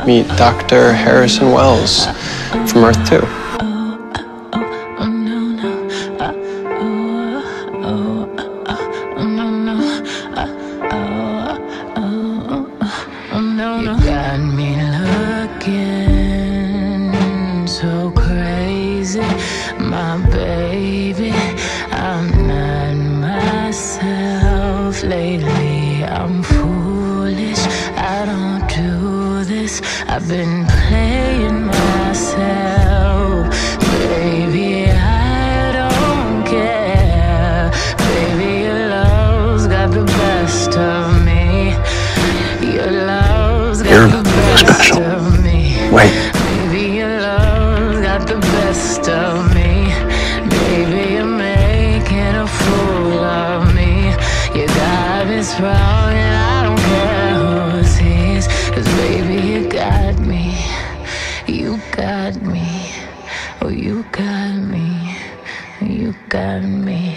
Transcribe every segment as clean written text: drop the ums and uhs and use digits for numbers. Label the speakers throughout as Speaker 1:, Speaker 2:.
Speaker 1: meet Dr. Harrison Wells from Earth 2.
Speaker 2: You got me looking so crazy, my baby. I'm not myself lately. I'm foolish, I don't do this. I've been playing myself, baby. I don't care, baby. Your love's got the best of me. Your love's got the best of me.
Speaker 1: Wait.
Speaker 2: Baby, your love's got the best of me. Baby, you're making a fool of me. You got me strong and I don't care who sees. 'Cause baby, you got me. You got me. Oh, you got me. You got me.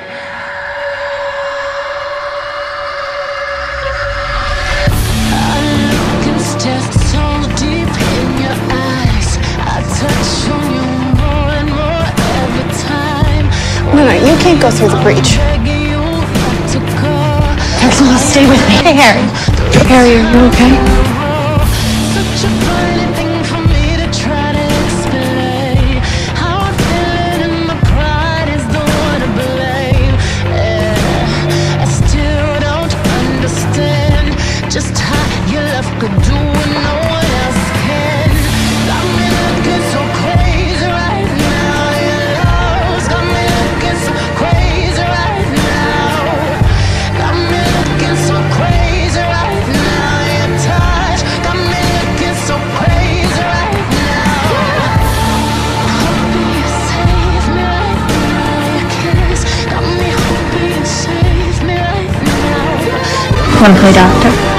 Speaker 2: Just so deep in your eyes, I touch on you more and more every time.
Speaker 3: No, you can't go through the breach. Harrison, stay with me. Hey, Harry. Harry, are you okay?
Speaker 2: Such a funny thing for me to try to explain. How I'm feeling and my pride is the one to blame. I still don't understand just how your love could do what no one else can. Got me looking so crazy right now. Your love's got me looking so crazy right now. Got me looking so crazy right now. Your touch got me looking so crazy right now. Hoping you save me right now. Your kiss got me hoping you save me right now.
Speaker 3: Wanna play doctor?